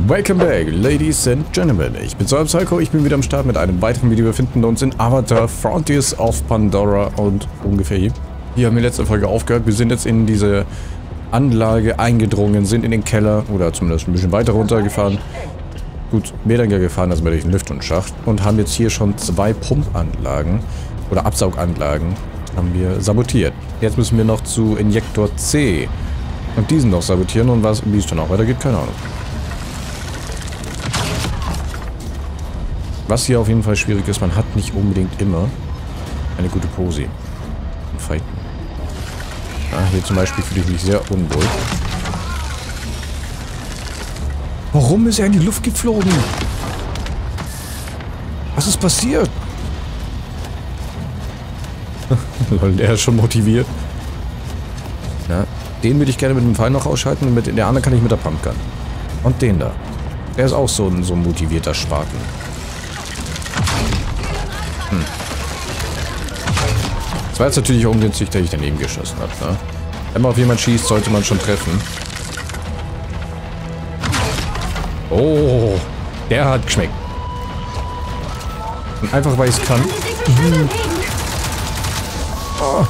Welcome back, Ladies and Gentlemen. Ich bin Psycho, ich bin wieder am Start mit einem weiteren Video. Wir befinden uns in Avatar Frontiers of Pandora und ungefähr hier. Hier haben wir letzte Folge aufgehört. Wir sind jetzt in diese Anlage eingedrungen, sind in den Keller oder zumindest ein bisschen weiter runtergefahren. Gut, mehr dann gefahren als durch den Lüftungsschacht und haben jetzt hier schon 2 Pumpanlagen oder Absauganlagen haben wir sabotiert. Jetzt müssen wir noch zu Injektor C und diesen noch sabotieren und wie es dann auch weitergeht, keine Ahnung. Was hier auf jeden Fall schwierig ist, man hat nicht unbedingt immer eine gute Pose im Fighten. Ja, hier zum Beispiel fühle ich mich sehr unwohl. Warum ist er in die Luft geflogen? Was ist passiert? Lol, der ist schon motiviert. Ja, den würde ich gerne mit dem Pfeil noch ausschalten und der andere kann ich mit der Pumpgun. Und den da. Der ist auch so ein motivierter Spaten. Es war jetzt natürlich ungünstig, dass ich daneben geschossen habe. Ne? Wenn man auf jemanden schießt, sollte man schon treffen. Oh, der hat geschmeckt. Und einfach weil ich es kann. Oh.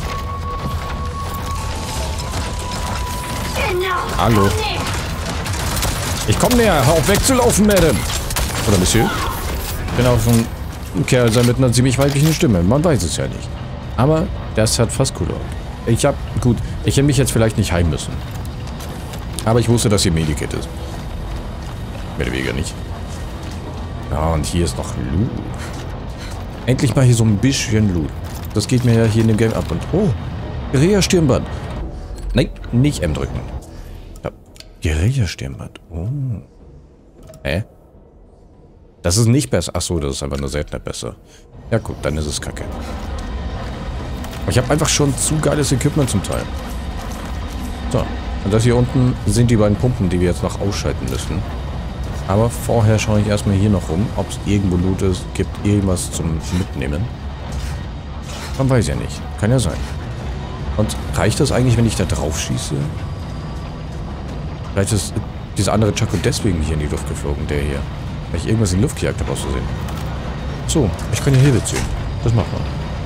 Hallo. Ich komme näher. Hör auf wegzulaufen, Madame. Oder Monsieur? Ich bin auf ein Kerl sein mit einer ziemlich weiblichen Stimme. Man weiß es ja nicht. Aber das hat fast cool. Gut, ich hätte mich jetzt vielleicht nicht heim müssen. Aber ich wusste, dass hier Medikit ist. Mehr oder weniger nicht. Ja, und hier ist noch Loot. Endlich mal hier so ein bisschen Loot. Das geht mir ja hier in dem Game ab. Und oh, Guerilla-Stirnband. Nein, nicht M drücken. Ja, Guerilla-Stirnband. Oh. Hä? Das ist nicht besser. Achso, das ist einfach nur seltener besser. Ja gut, dann ist es kacke. Ich habe einfach schon zu geiles Equipment zum Teil. So, und das hier unten sind die beiden Pumpen, die wir jetzt noch ausschalten müssen. Aber vorher schaue ich erstmal hier noch rum, ob es irgendwo Loot ist, gibt irgendwas zum Mitnehmen. Man weiß ja nicht. Kann ja sein. Und reicht das eigentlich, wenn ich da drauf schieße? Vielleicht ist dieser andere Chaco deswegen hier in die Luft geflogen, der hier. Weil ich irgendwas in die Luft gejagt habe, auszusehen. So, ich kann hier Hilfe ziehen. Das macht man.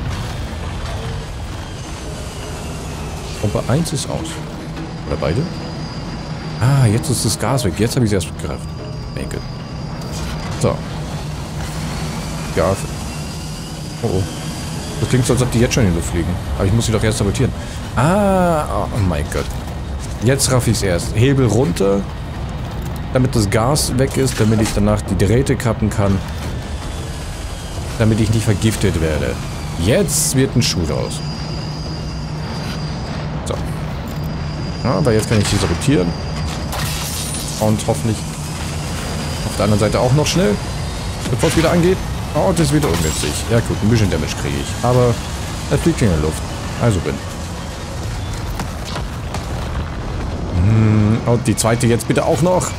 Pumpe 1 ist aus. Oder beide? Ah, jetzt ist das Gas weg. Jetzt habe ich es erst begriffen. Denke. So. Gas. Oh oh. Das klingt so, als ob die jetzt schon in die Luft fliegen. Aber ich muss sie doch erst sabotieren. Ah, oh mein Gott. Jetzt raff ich es erst. Hebel runter. Damit das Gas weg ist. Damit ich danach die Drähte kappen kann. Damit ich nicht vergiftet werde. Jetzt wird ein Schuh draus. So. Ja, aber jetzt kann ich sie sabotieren. Und hoffentlich auf der anderen Seite auch noch schnell. Bevor es wieder angeht. Oh, das ist wieder ungünstig. Ja gut, ein bisschen Damage kriege ich. Aber er fliegt in der Luft. Also bin. Und die zweite jetzt bitte auch noch.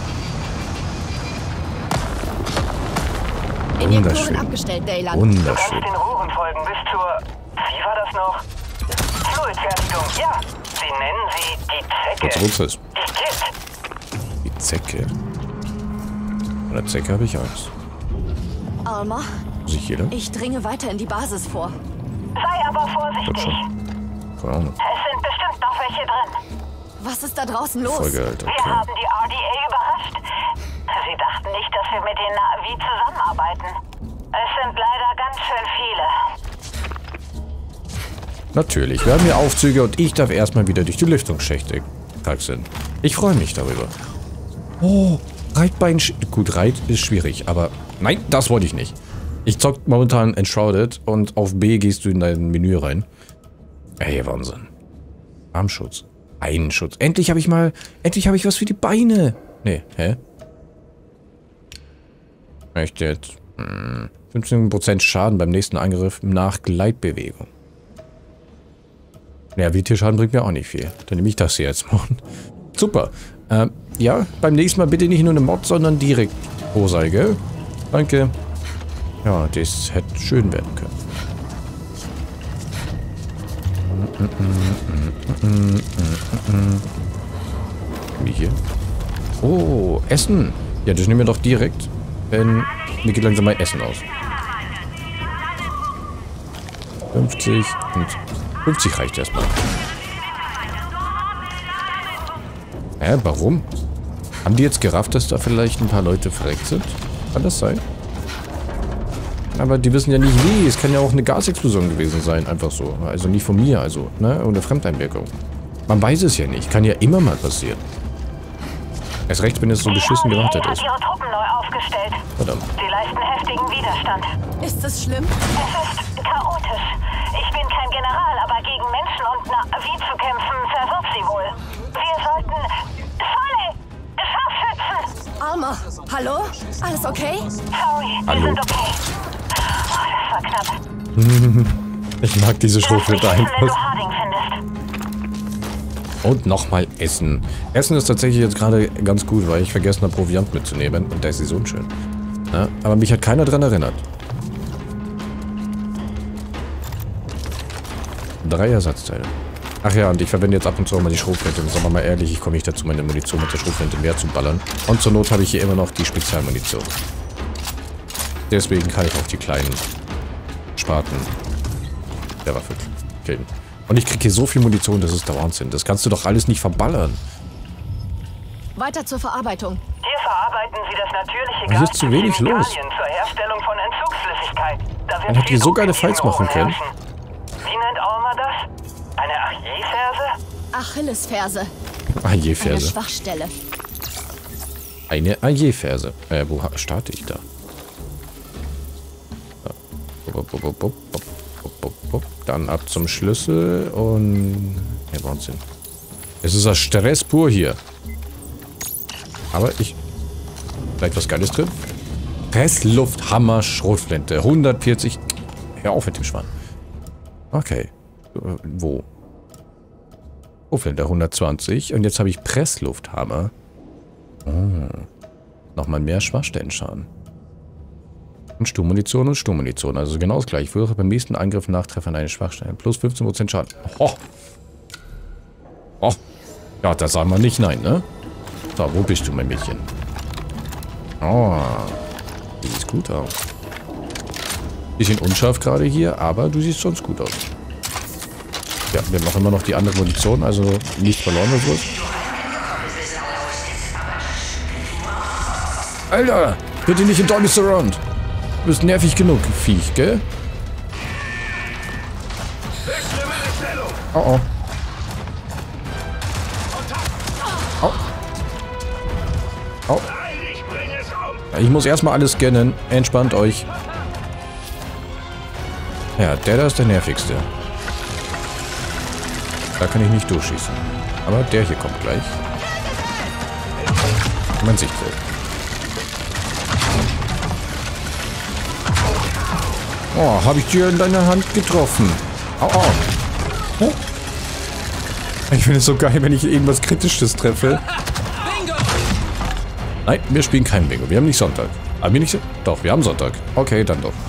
Wunderschön. Wunderschön. Du kannst den Rohren folgen bis zur... Wie war das noch? Fluidfertigung, ja. Sie nennen sie die Zecke. Kurz ist. Die Zecke. Von der Zecke habe ich Angst. Alma, ich dringe weiter in die Basis vor. Sei aber vorsichtig. Keine Ahnung. Es sind bestimmt noch welche drin. Was ist da draußen los? Folge, Alter. Wir haben die RDA überrascht. Sie dachten nicht, dass wir mit den Na'vi zusammenarbeiten. Es sind leider ganz schön viele. Natürlich, wir haben hier Aufzüge und ich darf erstmal wieder durch die Lüftungsschächte kraxeln. Ich freue mich darüber. Oh, Reitbein... Gut, Reit ist schwierig, aber... Nein, das wollte ich nicht. Ich zock momentan Enshrouded und auf B gehst du in dein Menü rein. Ey, Wahnsinn. Armschutz. Beinschutz. Endlich habe ich was für die Beine. Nee, hä? Echt jetzt? 15% Schaden beim nächsten Angriff nach Gleitbewegung. Ja, WT-Schaden bringt mir auch nicht viel. Dann nehme ich das hier jetzt mal. Super. Ja, beim nächsten Mal bitte nicht nur eine Mod, sondern direkt Hosei, gell? Danke. Ja, das hätte schön werden können. Wie hier? Oh, Essen. Ja, das nehmen wir doch direkt. Denn mir geht langsam mein Essen aus. 50 und 50 reicht erstmal. Warum? Haben die jetzt gerafft, dass da vielleicht ein paar Leute verreckt sind? Kann das sein? Aber die wissen ja nicht wie. Es kann ja auch eine Gasexplosion gewesen sein, einfach so. Also nicht von mir, also, ne? Ohne Fremdeinwirkung. Man weiß es ja nicht. Kann ja immer mal passieren. Erst recht, wenn es so beschissen gewartet ist. Ihre Truppen neu aufgestellt. Verdammt. Sie leisten heftigen Widerstand. Ist es schlimm? Es ist chaotisch. Ich bin kein General, aber gegen Menschen und Navi zu kämpfen, verwirrt sie wohl. Wir sollten... Sully! Scharfschützen! Armor, hallo? Alles okay? Sorry, Hallo. wir sind okay. Oh, das war knapp. Ich mag diese Schrotflinte Wenn du einfach. Harding findest. Und nochmal Essen. Essen ist tatsächlich jetzt gerade ganz gut, weil ich vergessen habe, Proviant mitzunehmen. Und der ist so unschön. Ja, aber mich hat keiner dran erinnert. 3 Ersatzteile. Ach ja, und ich verwende jetzt ab und zu auch mal die Schrotflinte. Sagen wir mal ehrlich, ich komme nicht dazu, meine Munition mit der Schrotflinte mehr zu ballern. Und zur Not habe ich hier immer noch die Spezialmunition. Deswegen kann ich auch die kleinen Spaten der Waffe killen. Und ich kriege hier so viel Munition, das ist der Wahnsinn. Das kannst du doch alles nicht verballern. Weiter zur Verarbeitung. Hier verarbeiten sie das natürliche Aber hier ist Gas zu wenig los. Chemikalien zur Herstellung von Entzugsflüssigkeit. Da sind Man hat hier viel so geile Oxide Fights machen können. umherrschen. Wie nennt Alma das? Eine Achillesferse? Achillesferse. Eine Aje-Ferse. Schwachstelle. Eine Aje-Ferse. Wo starte ich da? Dann ab zum Schlüssel und... Ja, Wahnsinn. Es ist das Stress pur hier. Aber ich... Vielleicht was Geiles drin? Presslufthammer Schrotflinte. 140... Hör auf mit dem Schwann. Okay. Wo? Schrotflinte 120. Und jetzt habe ich Presslufthammer. Oh. Nochmal mehr Schwachstellenschaden. Und Sturmmunition und Sturmmunition. Also genau das gleiche. Führe beim nächsten Angriff Nachtreffer an eine Schwachstelle. Plus 15% Schaden. Oh. Oh. Ja, das sagen wir nicht nein, ne? So, wo bist du, mein Mädchen? Oh. Sieht gut aus. Bisschen unscharf gerade hier, aber du siehst sonst gut aus. Ja, wir haben immer noch die andere Munition, also nicht verloren oder so. Alter, bitte nicht in Doggy Surround. Du bist nervig genug, Viech, gell? Oh oh. Oh. Oh. Ich muss erstmal alles scannen. Entspannt euch. Ja, der da ist der nervigste. Da kann ich nicht durchschießen. Aber der hier kommt gleich. Mein Sichtfeld. Oh, habe ich dir in deine Hand getroffen. Au, au. Oh. Ich finde es so geil, wenn ich irgendwas Kritisches treffe. Nein, wir spielen kein Bingo. Wir haben nicht Sonntag. Haben wir nicht? Doch, wir haben Sonntag. Okay, dann doch.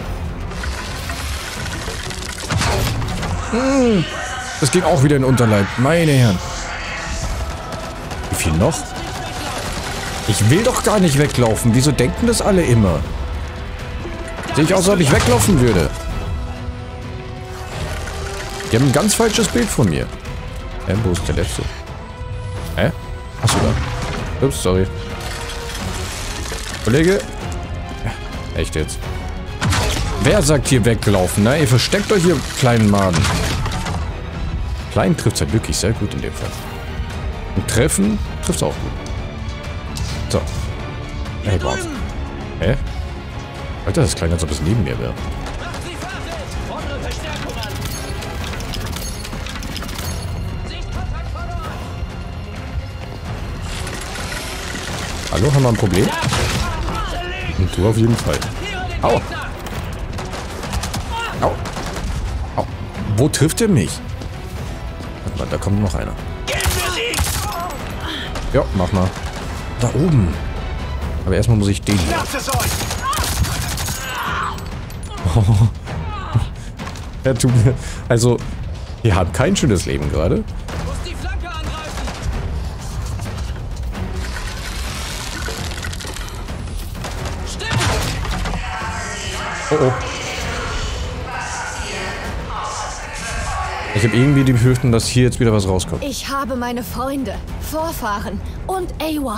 Das ging auch wieder in Unterleib. Meine Herren. Wie viel noch? Ich will doch gar nicht weglaufen. Wieso denken das alle immer? Sehe ich aus, als ob ich weglaufen würde. Die haben ein ganz falsches Bild von mir. Wo ist der letzte? Achso, da. Ups, sorry. Kollege. Ja, echt jetzt. Wer sagt hier weglaufen? Na, ihr versteckt euch hier, kleinen Maden. Klein trifft es halt wirklich sehr gut in dem Fall. Und treffen trifft es auch gut. So. Hey, wow. Hä? Alter, das ist klein, als ob es neben mir wäre. Hallo, haben wir ein Problem? Und du auf jeden Fall. Au! Au! Au! Wo trifft er mich? Warte mal, da kommt noch einer. Ja, mach mal. Da oben. Aber erstmal muss ich den hier. Oh. Ja, tut mir. Also, wir haben kein schönes Leben gerade. Oh oh. Ich habe irgendwie die Befürchtung, dass hier jetzt wieder was rauskommt. Ich habe meine Freunde, Vorfahren und Eywa.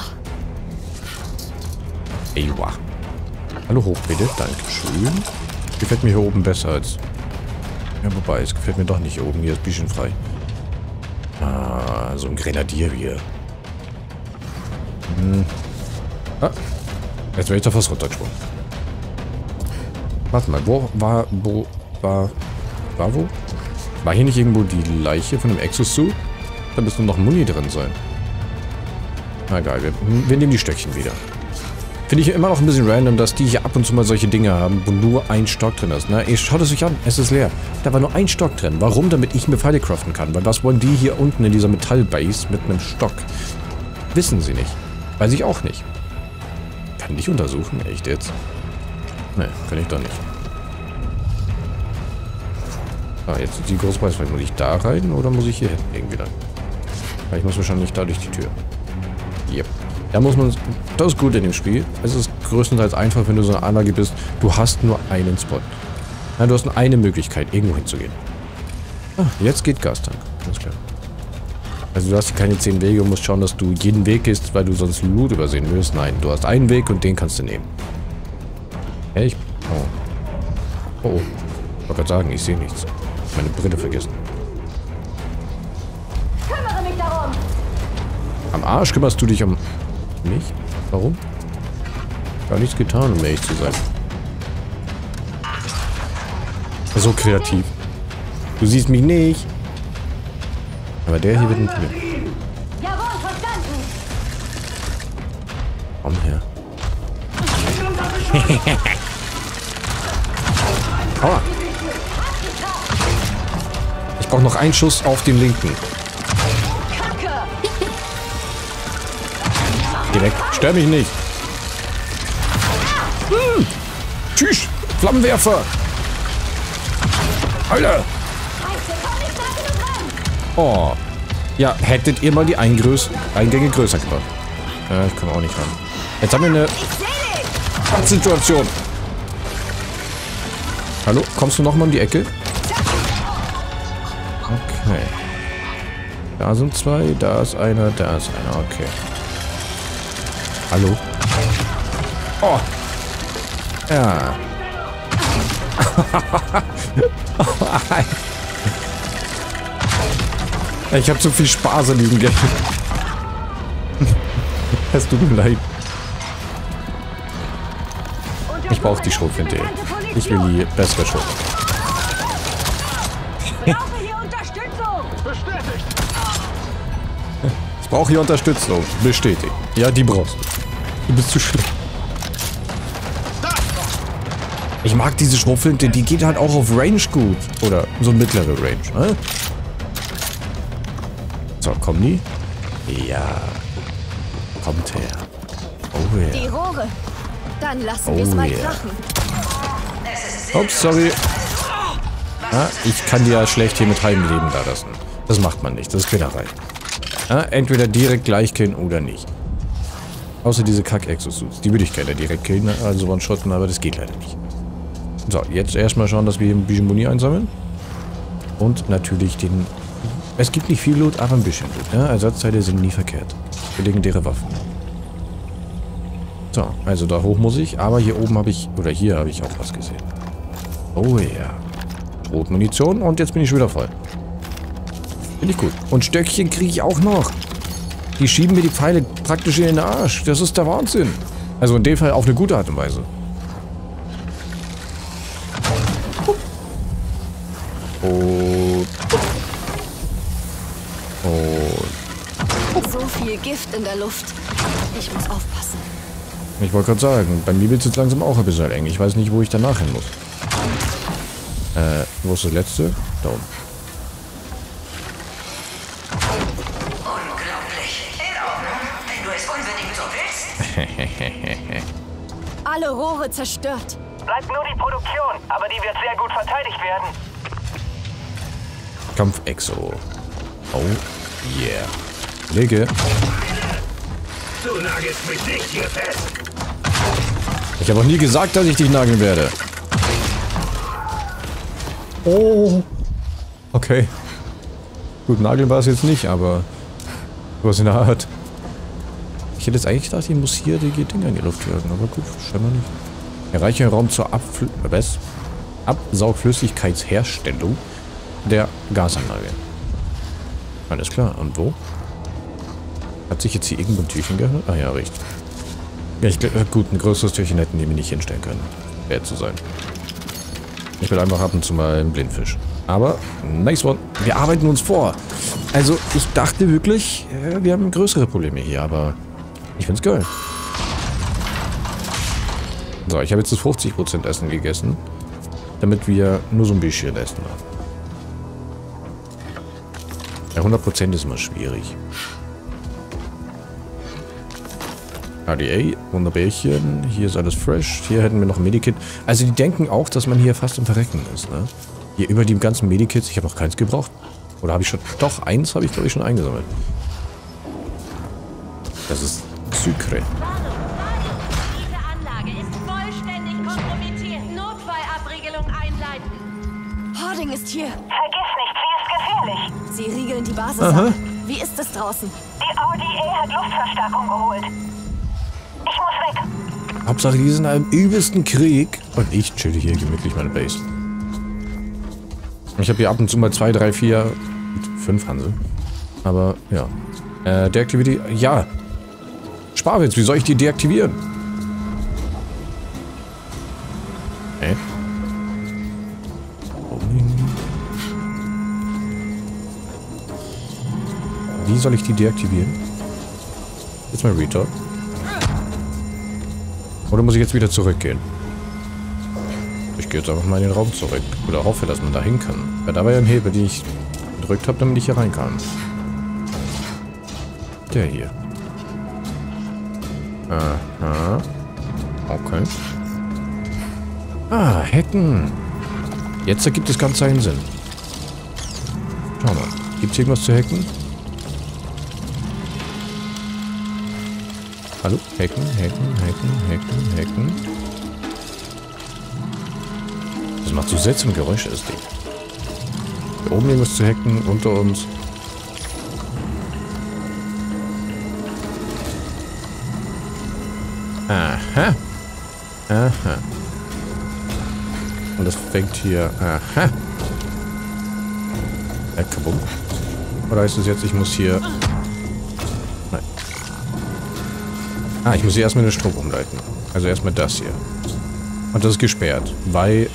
Eywa. Hallo hoch, bitte. Dankeschön. Gefällt mir hier oben besser als... Ja, wobei, es gefällt mir doch nicht hier oben. Hier ist ein bisschen frei. Ah, so ein Grenadier hier. Ah, jetzt werde ich da fast runtergesprungen. Warte mal, wo? War hier nicht irgendwo die Leiche von dem Exosuit? Da müsste noch Muni drin sein. Na egal, wir nehmen die Stöckchen wieder. Finde ich immer noch ein bisschen random, dass die hier ab und zu mal solche Dinge haben, wo nur ein Stock drin ist. Na, schaut es euch an, es ist leer. Da war nur ein Stock drin. Warum? Damit ich mir Pfeile craften kann. Weil was wollen die hier unten in dieser Metallbase mit einem Stock? Wissen sie nicht. Weiß ich auch nicht. Kann ich untersuchen? Echt jetzt? Ne, kann ich doch nicht. Ah, jetzt die große Preisfrage. Muss ich da rein oder muss ich hier hinten irgendwie rein? Weil ich muss wahrscheinlich da durch die Tür. Yep. Da muss man... Das ist gut in dem Spiel. Es ist größtenteils einfach, wenn du so eine Anlage bist. Du hast nur einen Spot. Ja, du hast nur eine Möglichkeit, irgendwo hinzugehen. Ah, jetzt geht Gastank. Alles klar. Also du hast keine 10 Wege und musst schauen, dass du jeden Weg gehst, weil du sonst Loot übersehen wirst. Nein, du hast einen Weg und den kannst du nehmen. Echt? Oh. Oh. Ich wollte gerade sagen, ich sehe nichts. Meine Brille vergessen. Kümmere mich darum. Am Arsch kümmerst du dich um mich? Warum? Gar nichts getan, um ehrlich zu sein. So kreativ. Du siehst mich nicht. Aber der hier wird ein Problem. Jawohl, verstanden. Komm her. Aua. Ich brauche noch einen Schuss auf den linken. Geh weg. Stör mich nicht. Tschüss. Flammenwerfer. Alter. Oh. Ja, hättet ihr mal die Eingänge größer gemacht. Ja, ich komme auch nicht ran. Jetzt haben wir eine Situation. Hallo? Kommst du nochmal um die Ecke? Okay. Da sind zwei, da ist einer, da ist einer. Okay. Hallo? Oh. Ja. Ich habe zu viel Spaß an diesem Game. Es tut mir leid. Ich brauche die Schrotflinte. Ich will die bessere Schrot. Ich brauche hier Unterstützung. Bestätigt. Ja, die brauchst du. Du bist zu schlecht. Ich mag diese Schrotflinte, die geht halt auch auf Range gut. Oder so mittlere Range, ne? So, kommen die? Ja. Kommt her. Oh ja. Die Rohre. Dann lassen wir es mal krachen. Ups, sorry. Ja, ich kann die ja schlecht hier mit halbem Leben da lassen. Das macht man nicht, das ist Quälerei. Ja, entweder direkt gleich killen oder nicht. Außer diese Kack-Exosuits. Die würde ich gerne direkt killen, also one-shotten, aber das geht leider nicht. So, jetzt erstmal schauen, dass wir hier ein bisschen Muni einsammeln. Und natürlich den... Es gibt nicht viel Loot, aber ein bisschen Loot. Ja? Ersatzteile sind nie verkehrt. Für legendäre Waffen. So, also da hoch muss ich. Aber hier oben habe ich... Oder hier habe ich auch was gesehen. Oh ja. Schrotmunition und jetzt bin ich schon wieder voll. Finde ich gut. Und Stöckchen kriege ich auch noch. Die schieben mir die Pfeile praktisch in den Arsch. Das ist der Wahnsinn. Also in dem Fall auf eine gute Art und Weise. Und So viel Gift in der Luft. Ich muss aufpassen. Ich wollte gerade sagen, bei mir wird es jetzt langsam auch ein bisschen eng. Ich weiß nicht, wo ich danach hin muss. Wo ist das letzte? Da oben. Unglaublich. In Ordnung, wenn du es unbedingt so willst. Alle Rohre zerstört. Bleibt nur die Produktion, aber die wird sehr gut verteidigt werden. Kampf-Exo. Oh, yeah. Lege. Du nagelst mich nicht hier fest. Ich habe auch nie gesagt, dass ich dich nageln werde. Oh. Okay. Gut, Nageln war es jetzt nicht, aber was in der Art. Ich hätte jetzt eigentlich gedacht, ich muss hier die Dinger in die Luft jagen, aber gut, scheinbar nicht. Erreiche Raum zur Absaugflüssigkeitsherstellung der Gasanlage. Alles klar, und wo? Hat sich jetzt hier irgendwo ein Türchen geöffnet? Ah ja, richtig. Ja, ich glaube, gut, ein größeres Türchen hätten die mir nicht hinstellen können. Wert zu sein. Ich will einfach ab und zu mal einen Blindfisch. Aber, nice one. Wir arbeiten uns vor. Also, ich dachte wirklich, wir haben größere Probleme hier, aber ich find's geil. So, ich habe jetzt das 50% Essen gegessen, damit wir nur so ein bisschen Essen haben. Ja, 100% ist immer schwierig. ADA, Wunderbärchen, hier ist alles fresh, hier hätten wir noch ein Medikit. Also die denken auch, dass man hier fast im Verrecken ist, ne? Hier über die ganzen Medikits, ich habe noch keins gebraucht. Oder habe ich schon, doch, eins habe ich glaube ich schon eingesammelt. Das ist Sucre. Diese Anlage ist vollständig kompromittiert. Notfallabriegelung einleiten. Harding ist hier. Vergiss nicht, sie ist gefährlich. Sie riegeln die Basis ab. Wie ist es draußen? Die RDA hat Luftverstärkung geholt. Ich muss weg. Hauptsache, die sind im übelsten Krieg. Und ich chill hier gemütlich meine Base. Ich habe hier ab und zu mal 2, 3, 4, 5 Hansel. Aber, ja. Deaktivity, ja. Sparwitz, wie soll ich die deaktivieren? Wie soll ich die deaktivieren? Jetzt mal Retard. Oder muss ich jetzt wieder zurückgehen? Ich gehe jetzt einfach mal in den Raum zurück. Oder hoffe, dass man da hin kann. Weil da war ja ein Hebel, den ich gedrückt habe, damit ich hier rein kann. Der hier. Aha. Okay. Ah, Hacken. Jetzt ergibt das Ganze einen Sinn. Schau mal. Gibt es irgendwas zu hacken? Hallo? Hacken, hacken, hacken, hacken, hacken. Das macht so seltsame Geräusche, das Ding. Hier oben irgendwas zu hacken, unter uns. Aha. Aha. Und das fängt hier... Aha. Kaboom. Oder heißt es jetzt, ich muss hier... Nein. Ah, ich muss hier erstmal den Strom umleiten. Also erstmal das hier. Und das ist gesperrt, weil...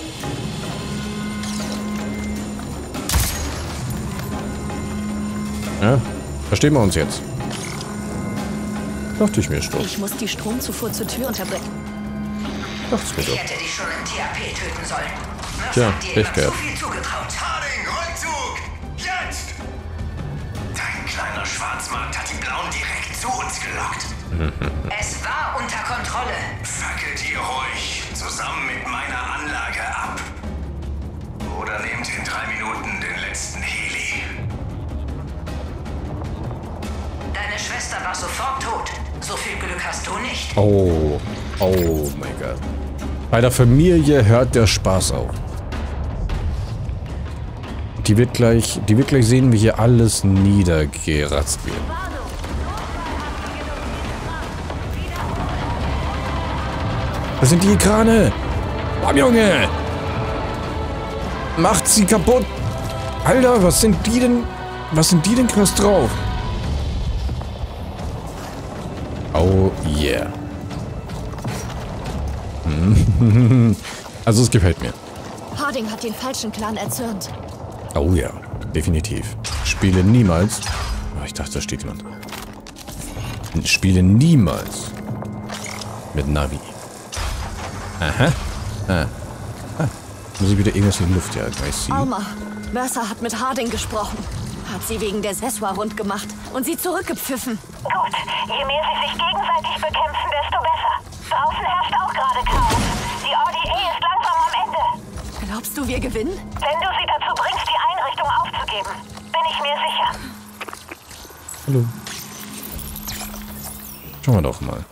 Ja, verstehen wir uns jetzt. Dachte ich mir schon. Ich muss die Stromzufuhr zur Tür unterbrechen. Dacht's mir doch. Ich hätte dich schon im THP töten sollen. Was Tja, habt ihr Pech ihm gehabt. zu viel zugetraut? Harding, Rückzug! Jetzt! Dein kleiner Schwarzmarkt hat die Blauen direkt zu uns gelockt. Es war unter Kontrolle. Fackelt ihr ruhig zusammen mit meiner Anlage ab. Oder nehmt in 3 Minuten den letzten Heli. Deine Schwester war sofort tot. So viel Glück hast du nicht. Oh. Oh mein Gott. Bei der Familie hört der Spaß auf. Die wird gleich sehen, wie hier alles niedergeratzt wird. Das sind die Ekrane. Bam, Junge. Macht sie kaputt. Alter, was sind die denn krass drauf? Oh yeah. Also es gefällt mir. Harding hat den falschen Clan erzürnt. Oh ja, definitiv. Spiele niemals... Oh, ich dachte, da steht jemand. Spiele niemals mit Navi. Aha. Muss ich wieder irgendwas in die Luft jagen? Alma, Mercer hat mit Harding gesprochen. Hat sie wegen der Seswa rund gemacht und sie zurückgepfiffen. Gut, je mehr sie sich gegenseitig bekämpfen, desto besser. Draußen herrscht auch gerade Chaos. Die RDA ist langsam am Ende. Glaubst du, wir gewinnen? Wenn du sie dazu bringst, die Einrichtung aufzugeben, bin ich mir sicher. Hallo. Schauen wir doch mal.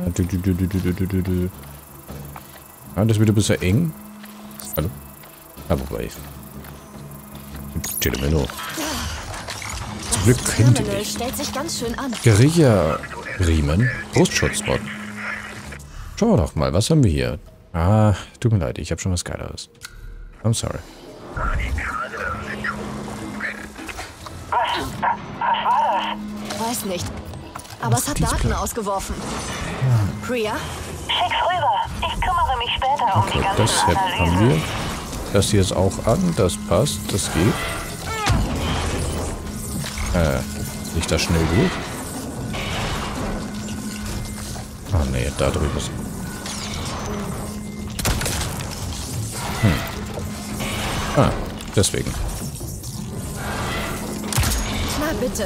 Ah, das wird ein bisschen eng. Hallo. Ah, wobei. Telemino. Zum Glück kennt ihr Terminal nicht. stellt sich ganz schön an. Guerilla-Riemen. Brustschutzbot. Schauen wir doch mal, was haben wir hier? Ah, tut mir leid, ich habe schon was Geileres. I'm sorry. Weiß nicht. Aber es hat Daten ausgeworfen. Priya? Schick's rüber. Ich kümmere mich später um die Okay, ganzen das haben Analysen. wir. Das hier ist auch an, das passt, das geht. Nicht das schnell durch? Ah nee, da drüben ist. Ah, deswegen. Na bitte.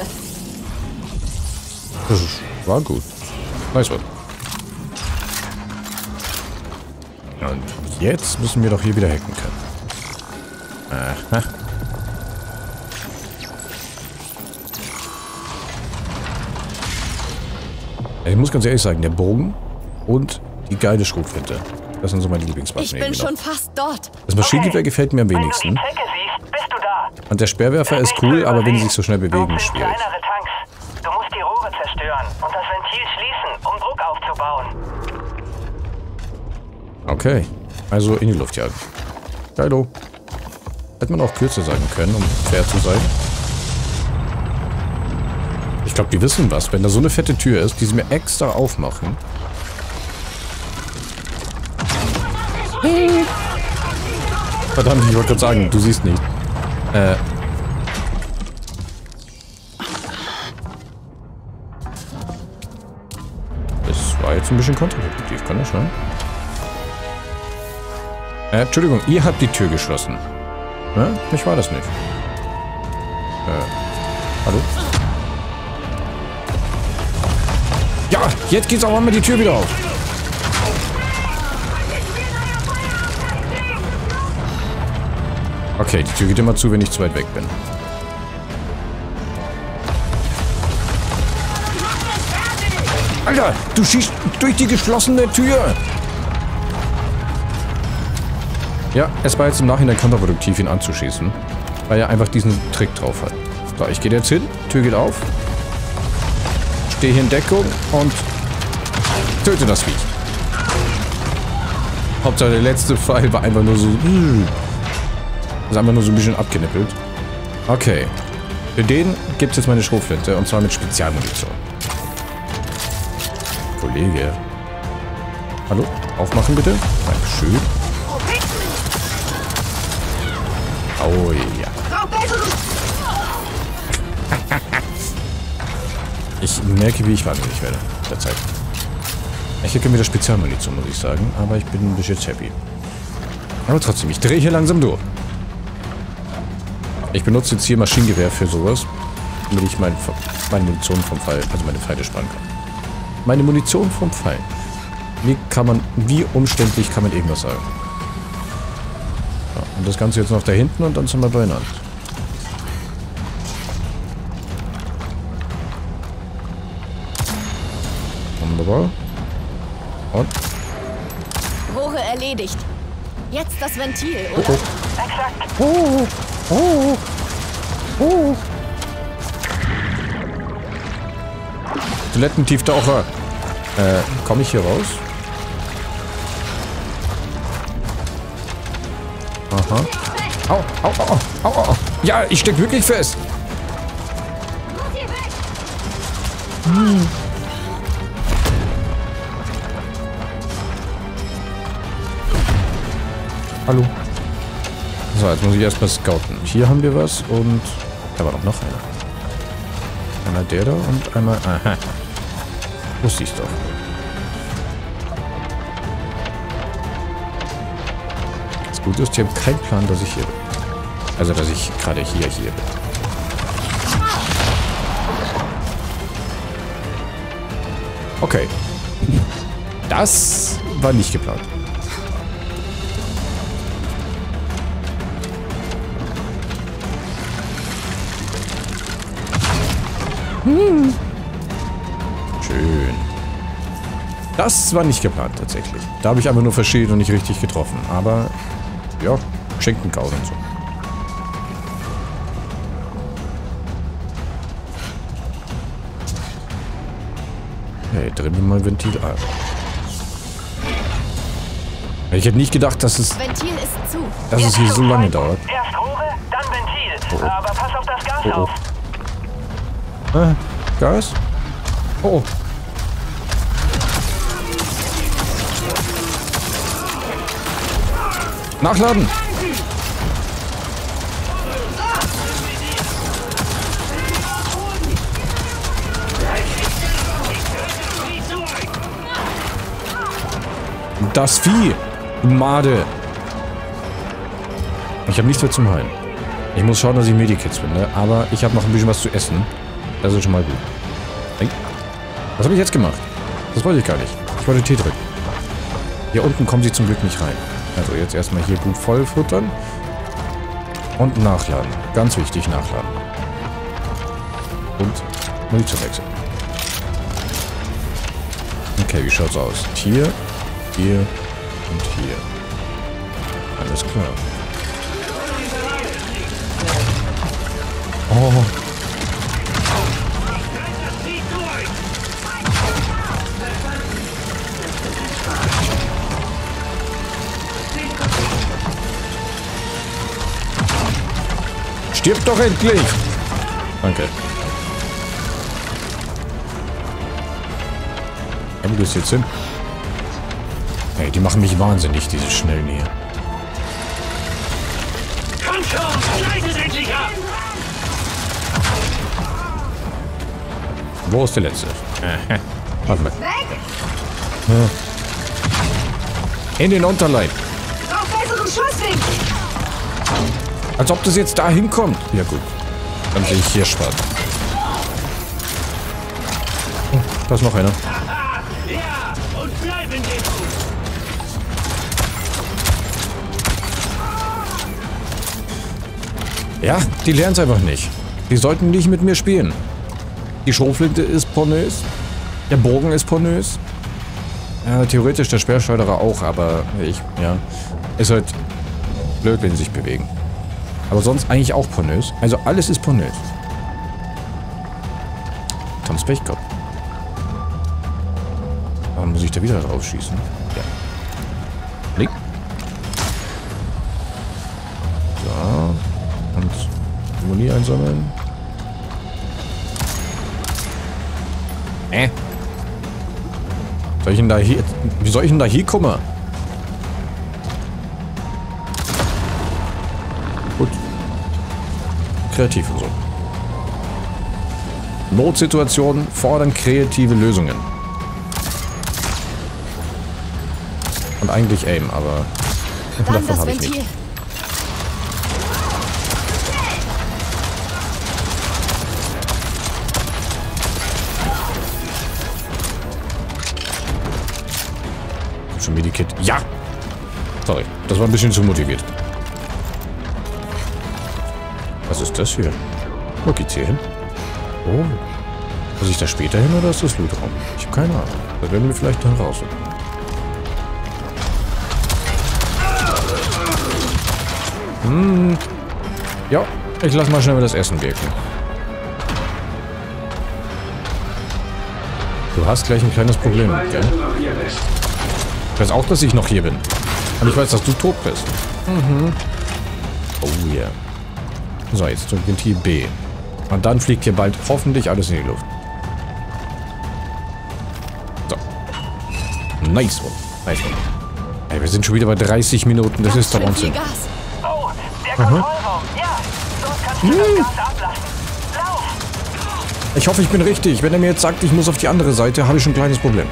Das war gut. Nice one. Und jetzt müssen wir doch hier wieder hacken können. Aha. Ich muss ganz ehrlich sagen, der Bogen und die geile Schrotflinte. Das sind so meine Lieblingswaffen. Ich bin irgendwie noch. schon fast dort. Das Maschinengewehr gefällt mir am Wenn du wenigsten. die Zecke siehst, bist du da. Und der Speerwerfer ist cool, aber wenn sie sich so schnell bewegen, Dort ist sind schwierig. kleinere Tanks. Du musst die Rohre zerstören und das Ventil schließen, um Druck aufzubauen. Okay, also in die Luft jagen. Geilo. Hätte man auch kürzer sagen können, um fair zu sein. Ich glaube, die wissen was. Wenn da so eine fette Tür ist, die sie mir extra aufmachen. Verdammt, ich wollte gerade sagen, du siehst nicht. Das war jetzt ein bisschen kontraproduktiv, kann das sein? Entschuldigung, ihr habt die Tür geschlossen. Ja, ich war das nicht. Hallo? Ja, jetzt geht's auch mal die Tür wieder auf. Okay, die Tür geht immer zu, wenn ich zu weit weg bin. Alter, du schießt durch die geschlossene Tür. Ja, es war jetzt im Nachhinein kontraproduktiv, ihn anzuschießen. Weil er einfach diesen Trick drauf hat. So, ich gehe jetzt hin, Tür geht auf. Stehe hier in Deckung und töte das Vieh. Hauptsache der letzte Pfeil war einfach nur so... Ist einfach nur so ein bisschen abgenippelt. Okay. Für den gibt es jetzt meine Schrotflinte und zwar mit Spezialmunition. Kollege. Hallo? Aufmachen bitte. Dankeschön. Oh ja. Ich merke, wie ich wahnsinnig werde. Derzeit. Ich hätte wieder Spezialmunition, muss ich sagen. Aber ich bin bis jetzt happy. Aber trotzdem, ich drehe hier langsam durch. Ich benutze jetzt hier Maschinengewehr für sowas. Damit ich meine Munition vom Pfeil, also meine Pfeile sparen kann. Meine Munition vom Pfeil. Wie umständlich kann man irgendwas sagen? Ja, und das Ganze jetzt noch da hinten und dann sind wir beieinander. Wunderbar. Und? Rohre erledigt. Jetzt das Ventil, Oh, oder? oh. Exakt. Oh, oh, oh. Toilettentieftaucher. Komme ich hier raus? Aha. Au, au, au, au, au, au. Ja, ich steck wirklich fest. Hallo. So, jetzt muss ich erstmal scouten. Hier haben wir was und da war doch noch einer. Einmal der da und einmal... Aha. Wusste ich's doch. Das Gute ist, ich habe keinen Plan, dass ich hier bin. Also, dass ich gerade hier bin. Okay. Das war nicht geplant. Schön. Das war nicht geplant, tatsächlich. Da habe ich einfach nur verschieden und nicht richtig getroffen. Aber, ja, Schinkenkauen und so. Hey, drehen wir mal Ventil ein. Ich hätte nicht gedacht, dass es Ventil ist zu. hier so lange dauert. Erst Rohre, dann Ventil. Aber pass auf das Gas auf. Gas? Oh. Nachladen! Das Vieh! Made! Ich habe nichts mehr zum Heilen. Ich muss schauen, dass ich Medikits finde, aber ich habe noch ein bisschen was zu essen. Das ist schon mal gut. Was habe ich jetzt gemacht? Das wollte ich gar nicht. Ich wollte T drücken. Hier unten kommen sie zum Glück nicht rein. Also jetzt erstmal hier gut voll futtern. Und nachladen. Ganz wichtig, nachladen. Und Munition wechseln. Okay, wie schaut's aus? Hier, hier und hier. Alles klar. Oh. Stirb doch endlich! Danke. Ja, wo gehst du jetzt hin? Hey, die machen mich wahnsinnig, diese Schnellen hier. Komm schon, schneid es endlich ab! Wo ist der letzte? Warte mal. In den Unterleib. Auf besseren Schusswinkel! Als ob das jetzt da hinkommt. Ja gut. Dann sehe ich hier schwarz. Oh, da ist noch einer. Ja, und bleib in dem Fuß. Ja, die lernen es einfach nicht. Die sollten nicht mit mir spielen. Die Schrotflinte ist pornös. Der Bogen ist pornös. Ja, theoretisch der Speerschleuderer auch, aber ist halt blöd, wenn sie sich bewegen. Aber sonst eigentlich auch pornös. Also alles ist pornös. Toms Pechkopf. Warum muss ich da wieder drauf schießen? Ja. Nick. So. Und Muni einsammeln. Soll ich denn da hier... Wie soll ich denn da hier kommen? Gut. Kreativ und so. Notsituationen fordern kreative Lösungen. Und eigentlich Aim, aber Dann davon das habe ich Ventil. nicht. Schon Medikit. Ja! Sorry, das war ein bisschen zu motiviert. Was ist das hier? Wo geht's hier hin? Oh. Muss ich da später hin oder ist das Lootraum? Ich habe keine Ahnung. Das werden wir vielleicht dann rausfinden. Ja, ich lasse mal schnell das Essen wirken. Du hast gleich ein kleines Problem, gell? Ich weiß auch, dass ich noch hier bin. Und ich weiß, dass du tot bist. Oh yeah. So, jetzt zum Ventil B. Und dann fliegt hier bald hoffentlich alles in die Luft. So. Nice one. Nice one. Ey, wir sind schon wieder bei 30 Minuten. Das ist doch Schön viel Wahnsinn. Gas. Oh, der Kontrollraum. Ja, dort kannst du das Gas ablassen. Lauf! Ich hoffe, ich bin richtig. Wenn er mir jetzt sagt, ich muss auf die andere Seite, habe ich schon ein kleines Problem.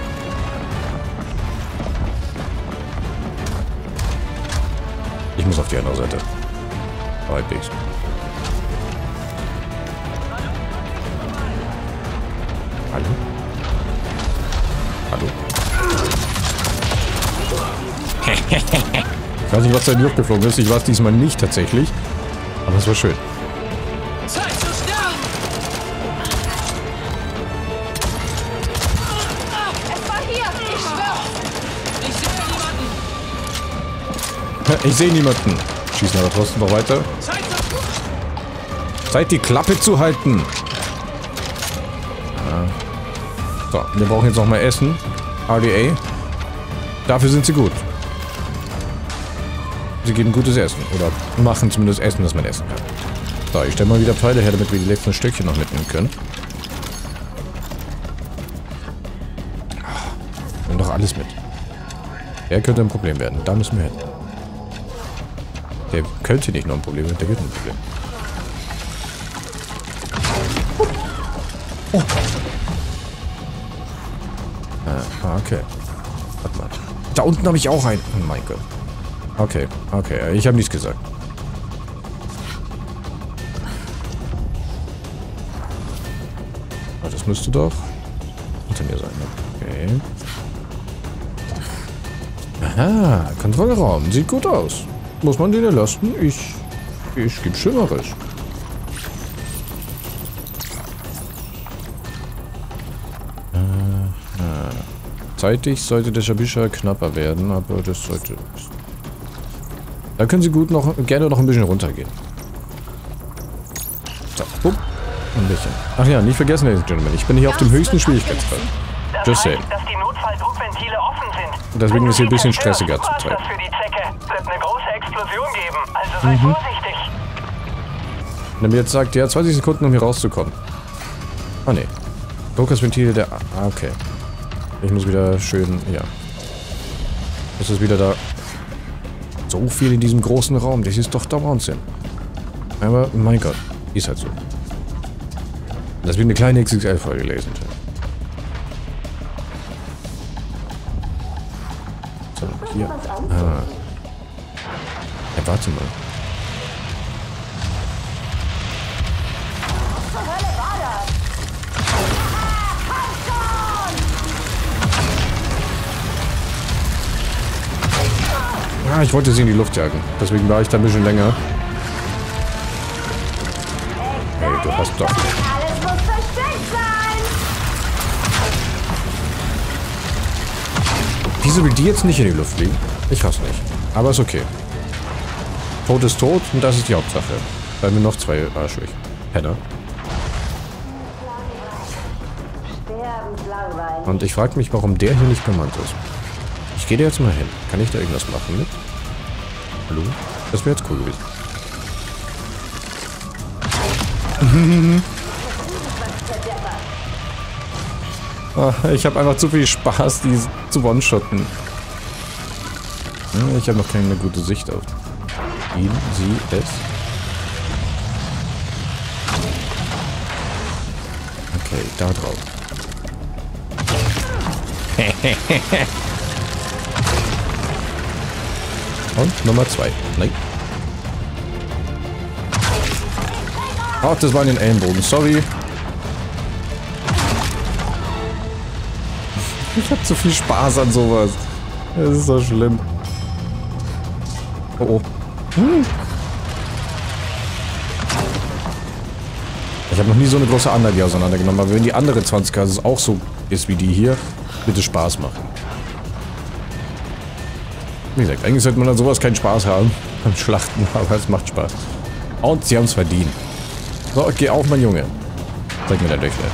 Ich muss auf die andere Seite. Halbwegs. Hallo? Hallo? Ich weiß nicht, was da in die Luft geflogen ist. Ich war es diesmal nicht tatsächlich. Aber es war schön. Zeit zu sterben! Es war hier, ich schwör's. Ich sehe jemanden! Ich sehe niemanden. Schießen aber trotzdem noch weiter. Zeit, die Klappe zu halten. Ja. So, wir brauchen jetzt noch mal Essen. RDA. Dafür sind sie gut. Sie geben gutes Essen. Oder machen zumindest Essen, das man essen kann. So, ich stelle mal wieder Pfeile her, damit wir die letzten Stückchen noch mitnehmen können. Nimm doch alles mit. Der könnte ein Problem werden. Da müssen wir hin. Der könnte nicht nur ein Problem werden, der wird ein Problem. Oh. Okay. Warte mal. Da unten habe ich auch einen. Oh mein Gott. Okay, okay. Ich habe nichts gesagt. Oh, das müsste doch hinter mir sein. Okay. Aha, Kontrollraum. Sieht gut aus. Muss man den lassen? Ich gebe Schlimmeres. Zeitig sollte der Schabischer knapper werden, aber das sollte... Da können Sie gut gerne noch ein bisschen runtergehen. So, ein bisschen. Ach ja, nicht vergessen, Ladies and Gentlemen, ich bin hier auf dem höchsten Schwierigkeitsgrad. Just saying. Dass die Notfalldruckventile offen sind. Deswegen ist hier ein bisschen stressiger zur Zeit. Für die Zecke. Wird eine große Explosion geben, also sei vorsichtig. Wenn mir jetzt sagt, ja, 20 Sekunden, um hier rauszukommen. Ah, ne. Druckgasventil, der... Ah, okay. Ich muss wieder schön... Ja. Es ist wieder da... So viel in diesem großen Raum. Das ist doch der Wahnsinn. Aber, mein Gott. Ist halt so. Das wird eine kleine XXL-Folge lesen. So, hier. Ah. Ja, warte mal. Ah, ich wollte sie in die Luft jagen. Deswegen war ich da ein bisschen länger. Hey, du hast doch... Alles muss versteckt sein! Wieso will die jetzt nicht in die Luft fliegen? Ich hasse nicht. Aber ist okay. Tod ist tot und das ist die Hauptsache. Weil wir noch zwei Arschlöcher. Penner. Und ich frage mich, warum der hier nicht bemannt ist. Ich gehe da jetzt mal hin. Kann ich da irgendwas machen mit? Hallo? Das wäre jetzt cool gewesen. Ich habe einfach zu viel Spaß, die zu one-shotten. Ich habe noch keine gute Sicht auf ihn, sie, es. Okay, da drauf. Und Nummer 2. Nein. Ach, das war in den Ellenbogen. Sorry. Ich hab zu viel Spaß an sowas. Das ist so schlimm. Oh, oh. Ich habe noch nie so eine große Anlage auseinandergenommen. Aber wenn die andere 20er auch so ist wie die hier, bitte Spaß machen. Wie gesagt, eigentlich sollte man an sowas keinen Spaß haben. Beim Schlachten, aber es macht Spaß. Und sie haben es verdient. So, geh auf, mein Junge. Zeig mir dein Löchlein.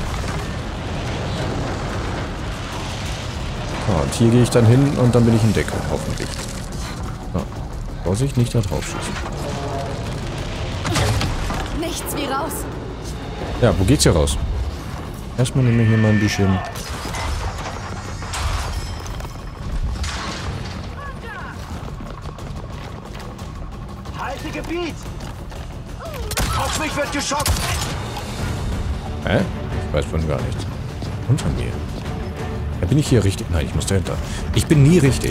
So, und hier gehe ich dann hin und dann bin ich in Deckung, hoffentlich. So. Vorsicht, nicht da drauf schießen. Nichts wie raus. Ja, wo geht's hier raus? Erstmal nehme ich hier mal ein bisschen... Halte Gebiet! Auf mich wird geschockt! Hä? Ich weiß von gar nichts. Unter mir. Ja, bin ich hier richtig? Nein, ich muss dahinter. Ich bin nie richtig.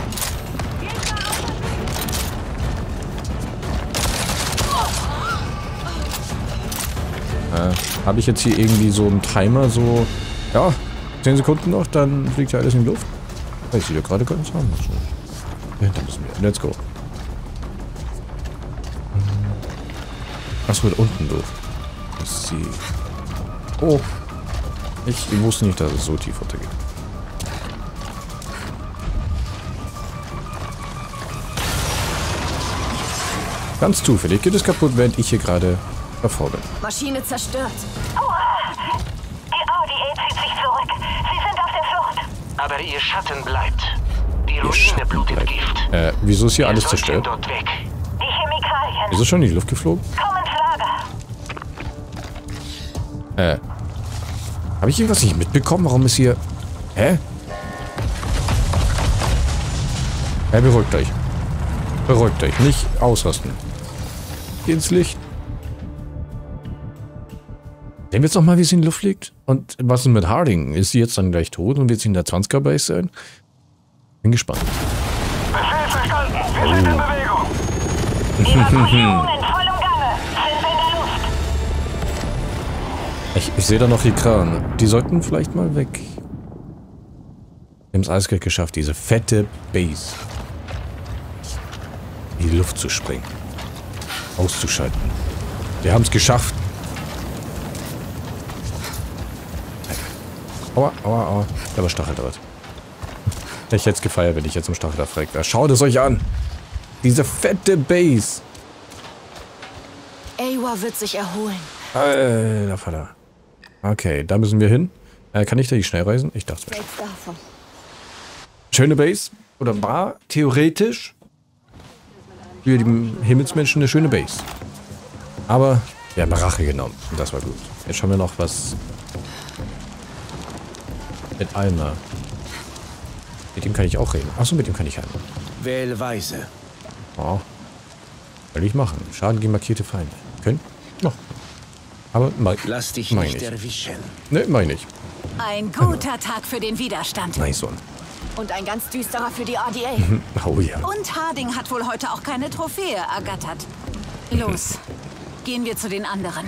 Habe ich jetzt hier irgendwie so einen Timer, so... Ja, 10 Sekunden noch, dann fliegt ja alles in die Luft. Ich sehe ja gerade ganz anders. Dahinter müssen wir. Let's go. Achso, da unten doof. Ich sehe. Oh. Ich wusste nicht, dass es so tief runtergeht. Ganz zufällig geht es kaputt, während ich hier gerade davor bin. Maschine zerstört. Aua! Die RDA zieht sich zurück. Sie sind auf der Flucht. Aber ihr Schatten bleibt. Die Ruine blutet Gift. Wieso ist hier alles Ihr solltet zerstört? dort weg. Die Chemikalien. Ist es schon in die Luft geflogen? Komm ins Lager. Habe ich irgendwas nicht mitbekommen? Warum ist hier... Hä? Beruhigt euch. Beruhigt euch. Nicht ausrasten. Geh ins Licht. Sehen wir jetzt noch mal, wie sie in die Luft liegt? Und was ist mit Harding? Ist sie jetzt dann gleich tot und wird sie in der 20er-Base sein? Bin gespannt. Befehl verstanden. Wir sind in Bewegung. Evakuierung in vollem Gange. Sind in der Luft. Ich sehe da noch die Kran. Die sollten vielleicht mal weg. Wir haben es alles geschafft, diese fette Base in die Luft zu springen. Auszuschalten. Wir haben es geschafft. Aua, aua, aua. Der war Stacheldraht. Ich hätte es gefeiert, wenn ich jetzt im Stacheldraht fragt. Schaut es euch an. Diese fette Base. Eywa wird sich erholen. Alter Vater. Okay, da müssen wir hin. Kann ich da nicht schnell reisen? Ich dachte mir. Selbst davon. Schöne Base. Oder war theoretisch für die Himmelsmenschen eine schöne Base. Aber wir haben Rache genommen. Und das war gut. Jetzt schauen wir noch, was mit Alma. Mit dem kann ich auch reden. Achso, mit dem kann ich handeln. Wähl weise. Oh. Will ich machen. Schaden gegen markierte Feinde. Können? Noch. Aber Lass dich mein nicht erwischen. Ne, meine ich. Ein guter Tag für den Widerstand. Nice one. Und ein ganz düsterer für die RDA. Oh ja. Und Harding hat wohl heute auch keine Trophäe ergattert. Los, gehen wir zu den anderen.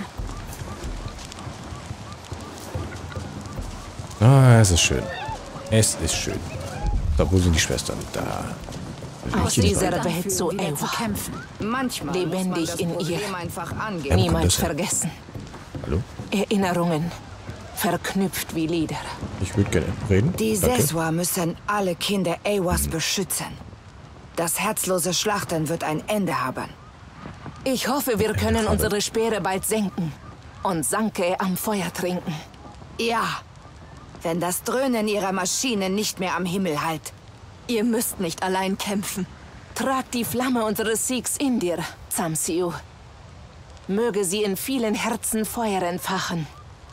Ah, es ist schön. Es ist schön. Da, wo sind die Schwestern? Da. Aus dieser Welt so wieder Eywa. zu kämpfen. Manchmal lebendig in ihr. Einfach angehen. Ja, Niemals das her? vergessen. Hallo? Erinnerungen. Verknüpft wie Lieder. Ich würde gerne reden. Die Danke. Seswa müssen alle Kinder Eywas beschützen. Das herzlose Schlachten wird ein Ende haben. Ich hoffe, wir können unsere Speere bald senken. Und Sanke am Feuer trinken. Ja, wenn das Dröhnen ihrer Maschinen nicht mehr am Himmel hallt. Ihr müsst nicht allein kämpfen. Trag die Flamme unseres Siegs in dir, Zamsiu. Möge sie in vielen Herzen Feuer entfachen.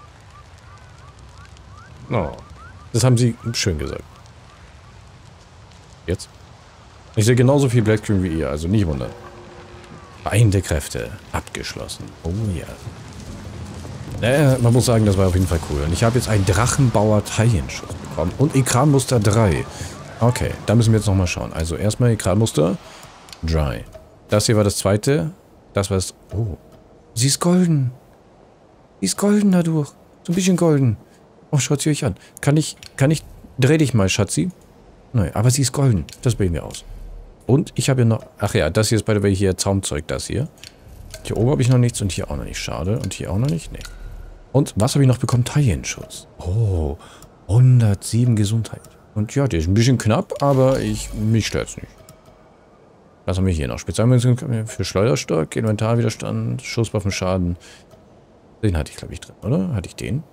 Oh, das haben sie schön gesagt. Jetzt? Ich sehe genauso viel Blackscreen wie ihr, also nicht wundern. Vereinte Kräfte. Abgeschlossen. Oh ja. Man muss sagen, das war auf jeden Fall cool. Und ich habe jetzt einen Drachenbauer-Teilenschutz bekommen. Und Ekranmuster 3. Okay, da müssen wir jetzt nochmal schauen. Also erstmal Ekranmuster 3. Das hier war das zweite. Das war das... Oh. Sie ist golden. Sie ist golden dadurch. So ein bisschen golden. Oh, schaut sie euch an. Kann ich... Dreh dich mal, Schatzi. Nein, aber sie ist golden. Das wählen wir aus. Und ich habe hier noch... Ach ja, das hier ist by the way hier Zaumzeug, das hier. Hier oben habe ich noch nichts und hier auch noch nicht. Schade. Und hier auch noch nicht? Nee. Und was habe ich noch bekommen? Teilenschutz. Oh, 107 Gesundheit. Und ja, der ist ein bisschen knapp, aber mich stört es nicht. Was haben wir hier noch? Spezialmunition für Schleuderstark, Inventarwiderstand, Schusswaffenschaden. Den hatte ich, glaube ich, drin, oder? Hatte ich den?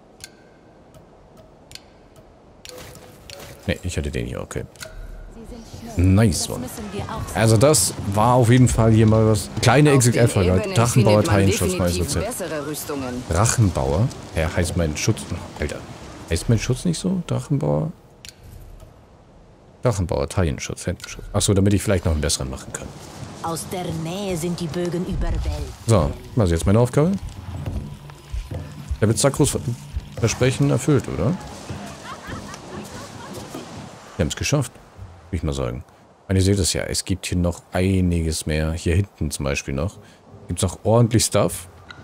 Ne, ich hatte den hier, okay. Nice one. Also das war auf jeden Fall hier mal was. Kleine XXL-Folge. Drachenbauer Teilenschutz, neues Rezept. Drachenbauer? Ja, heißt mein Schutz... Alter. Heißt mein Schutz nicht so? Drachenbauer? Drachenbauer Teilenschutz, Händenschutz. Achso, damit ich vielleicht noch einen besseren machen kann. Aus der Nähe sind die Bögen überwältigt. So, also jetzt meine Aufgabe. Der wird Sakros Versprechen erfüllt, oder? Wir haben es geschafft. Würde ich mal sagen. Und ihr seht es ja, es gibt hier noch einiges mehr. Hier hinten zum Beispiel noch. Gibt es noch ordentlich Stuff.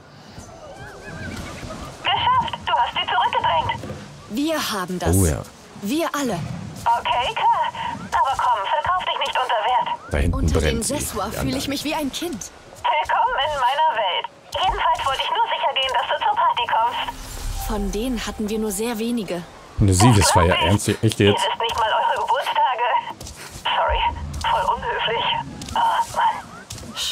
Geschafft! Du hast sie zurückgedrängt. Wir haben das. Oh ja. Wir alle. Okay, klar. Aber komm, verkauf dich nicht unter Wert. Da hinten Unter den brennt sie. Seswa Die fühle ich anderen. mich wie ein Kind. Willkommen in meiner Welt. Jedenfalls wollte ich nur sicher gehen, dass du zur Party kommst. Von denen hatten wir nur sehr wenige. Und sie, das war ja ernst. Echt Ihr jetzt? wisst nicht mal eure Geburtstage. Sorry, voll unhöflich. Oh, Mann.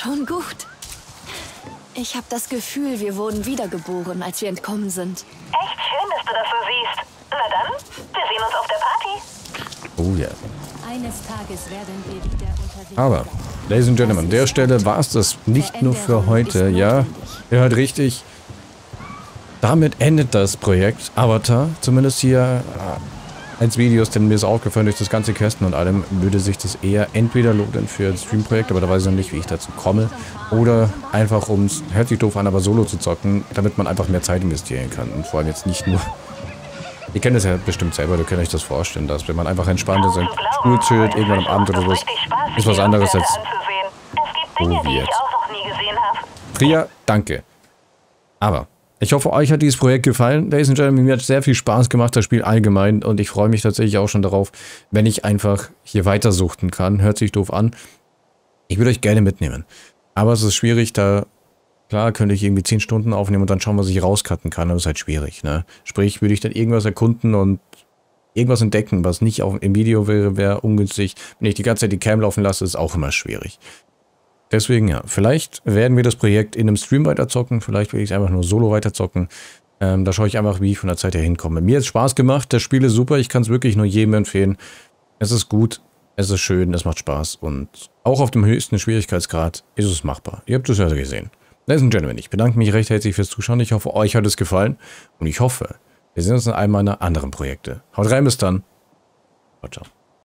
Schon gut. Ich habe das Gefühl, wir wurden wiedergeboren, als wir entkommen sind. Echt schön, dass du das so siehst. Na dann, wir sehen uns auf der Party. Oh ja. Eines Tages werden wir wieder unterwegs Aber, sein. Ladies and Gentlemen, an der Stelle war es das nicht nur für heute. Ja, ihr hört richtig. Damit endet das Projekt Avatar. Zumindest hier als Videos, denn mir ist aufgefallen, durch das ganze Questen und allem würde sich das eher entweder lohnen für ein Stream-Projekt, aber da weiß ich noch nicht, wie ich dazu komme. Oder einfach, um es, hört sich doof an, aber solo zu zocken, damit man einfach mehr Zeit investieren kann. Und vor allem jetzt nicht nur... Ihr kennt das ja bestimmt selber, du könnt euch das vorstellen, dass wenn man einfach entspannt in seinem Stuhl chillt, irgendwann am Abend oder sowas, ist was anderes als... Es gibt Dinge, die ich auch noch nie gesehen habe. Priya, danke. Aber ich hoffe, euch hat dieses Projekt gefallen. Ladies and Gentlemen, mir hat sehr viel Spaß gemacht, das Spiel allgemein. Und ich freue mich tatsächlich auch schon darauf, wenn ich einfach hier weitersuchten kann. Hört sich doof an. Ich würde euch gerne mitnehmen. Aber es ist schwierig, da... Klar, könnte ich irgendwie 10 Stunden aufnehmen und dann schauen, was ich rauscutten kann, aber das ist halt schwierig, ne? Sprich, würde ich dann irgendwas erkunden und irgendwas entdecken, was nicht im Video wäre, wäre ungünstig. Wenn ich die ganze Zeit die Cam laufen lasse, ist auch immer schwierig. Deswegen, ja, vielleicht werden wir das Projekt in einem Stream weiterzocken, vielleicht will ich es einfach nur solo weiterzocken. Da schaue ich einfach, wie ich von der Zeit her hinkomme. Mir hat es Spaß gemacht, das Spiel ist super, ich kann es wirklich nur jedem empfehlen. Es ist gut, es ist schön, es macht Spaß und auch auf dem höchsten Schwierigkeitsgrad ist es machbar. Ihr habt es ja gesehen. Ladies and Gentlemen, ich bedanke mich recht herzlich fürs Zuschauen. Ich hoffe, euch hat es gefallen. Und ich hoffe, wir sehen uns in einem meiner anderen Projekte. Haut rein, bis dann. Ciao, ciao.